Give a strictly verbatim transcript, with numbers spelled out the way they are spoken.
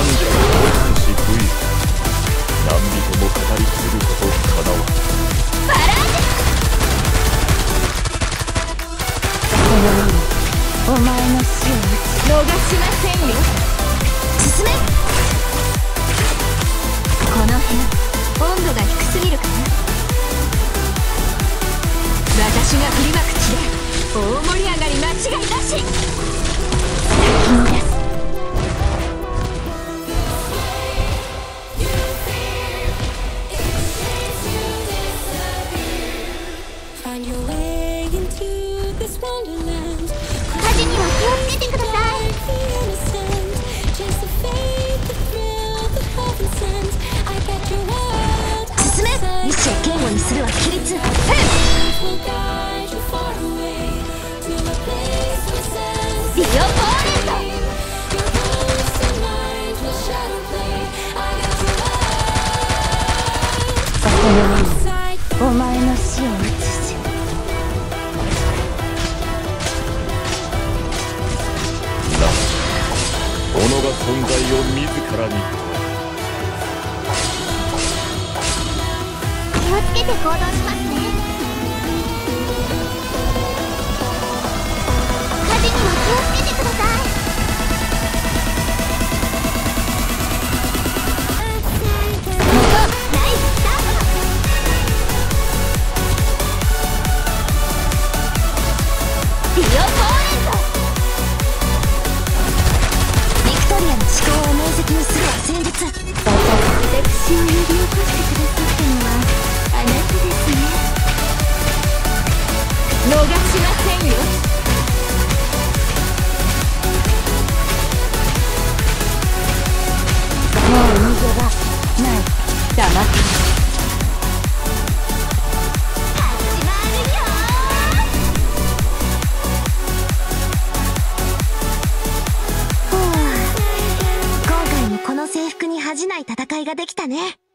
し V 何人も語り継ぐことかなわバラージこの夜お前の死を逃しませんよ。進め。この辺温度が低すぎるかな。私が振りまく地で大盛り上がり間違いなし。先に出す。火事には気をつけてください。進め。一生堅固にするは規律。ディオポーレント。そこの目にお前の死を映し己が存在を自らに。 気をつけて行動しますね。火事には気をつけてください。ナイススタート。ディオポーレント。ビクトリアの思考を明晰にするは戦術。私を呼び起こしてくださったのはあなたですね。逃しませんよ。もう逃げ場ない。黙って始まるよー。今回もこの制服に恥じない戦いができたね。